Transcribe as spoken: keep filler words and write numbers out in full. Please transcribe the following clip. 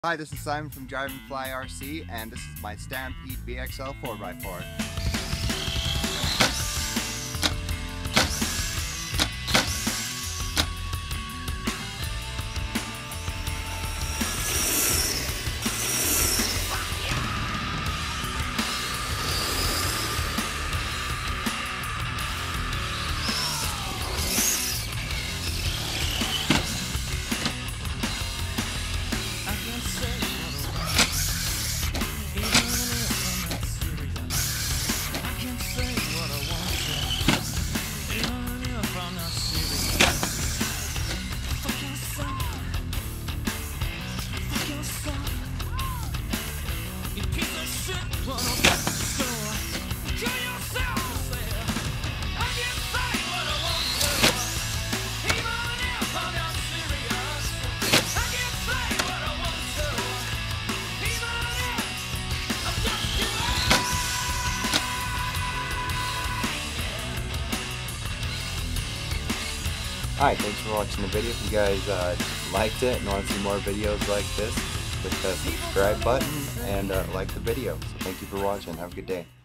Hi, this is Simon from DriveandFlyRC, and this is my Stampede V X L four by four. Alright, thanks for watching the video. If you guys uh, liked it and want to see more videos like this, click that subscribe button and uh, like the video. So thank you for watching. Have a good day.